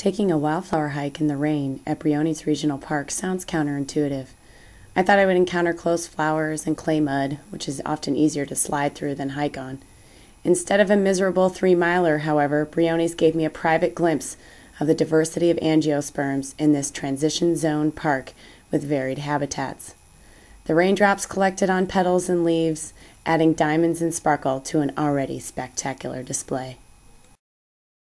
Taking a wildflower hike in the rain at Briones Regional Park sounds counterintuitive. I thought I would encounter close flowers and clay mud, which is often easier to slide through than hike on. Instead of a miserable 3-miler, however, Briones gave me a private glimpse of the diversity of angiosperms in this transition zone park with varied habitats. The raindrops collected on petals and leaves, adding diamonds and sparkle to an already spectacular display.